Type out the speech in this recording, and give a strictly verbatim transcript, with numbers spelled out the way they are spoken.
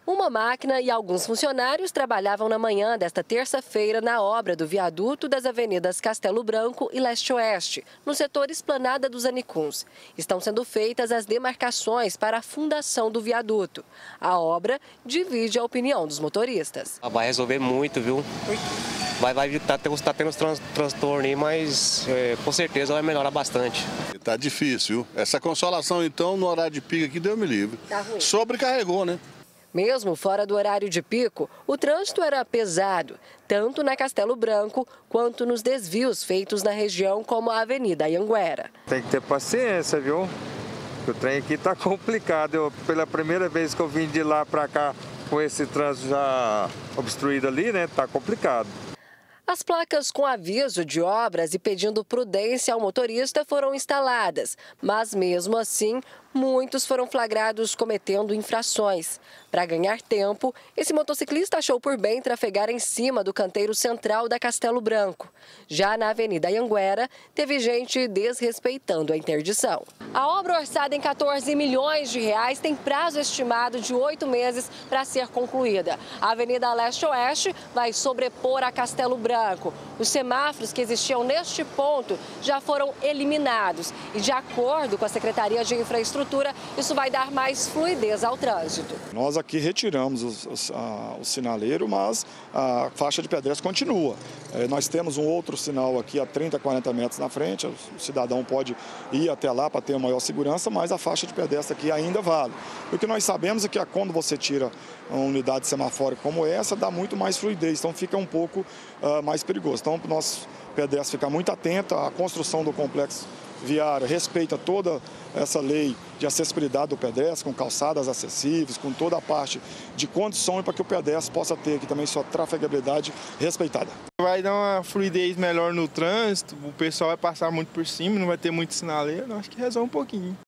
Uma máquina e alguns funcionários trabalhavam na manhã desta terça-feira na obra do viaduto das avenidas Castelo Branco e Leste-Oeste, no setor Esplanada dos Anicuns. Estão sendo feitas as demarcações para a fundação do viaduto. A obra divide a opinião dos motoristas. Vai resolver muito, viu? Vai, vai tá, tá tendo trans, transtorno aí, mas é, com certeza vai melhorar bastante. Tá difícil, viu? Essa consolação, então, no horário de pico aqui, Deus me livre. Tá ruim. Sobrecarregou, né? Mesmo fora do horário de pico, o trânsito era pesado, tanto na Castelo Branco quanto nos desvios feitos na região como a Avenida Anhanguera. Tem que ter paciência, viu? O trem aqui tá complicado. Eu, pela primeira vez que eu vim de lá para cá com esse trânsito já obstruído ali, né? Tá complicado. As placas com aviso de obras e pedindo prudência ao motorista foram instaladas, mas mesmo assim, muitos foram flagrados cometendo infrações. Para ganhar tempo, esse motociclista achou por bem trafegar em cima do canteiro central da Castelo Branco. Já na Avenida Anhanguera, teve gente desrespeitando a interdição. A obra, orçada em quatorze milhões de reais, tem prazo estimado de oito meses para ser concluída. A Avenida Leste-Oeste vai sobrepor a Castelo Branco. Os semáforos que existiam neste ponto já foram eliminados e, de acordo com a Secretaria de Infraestrutura, isso vai dar mais fluidez ao trânsito. Nós aqui retiramos os, os, a, o sinaleiro, mas a faixa de pedestre continua. É, nós temos um outro sinal aqui a trinta, quarenta metros na frente, o cidadão pode ir até lá para ter maior segurança, mas a faixa de pedestre aqui ainda vale. O que nós sabemos é que quando você tira uma unidade semafórica como essa, dá muito mais fluidez, então fica um pouco uh, mais perigoso. Então, o nosso pedestre fica muito atento à construção do complexo viário, respeita toda essa lei de acessibilidade do pedestre, com calçadas acessíveis, com toda a parte de condições para que o pedestre possa ter aqui também sua trafegabilidade respeitada. Vai dar uma fluidez melhor no trânsito, o pessoal vai passar muito por cima, não vai ter muito sinaleiro, acho que resolve um pouquinho.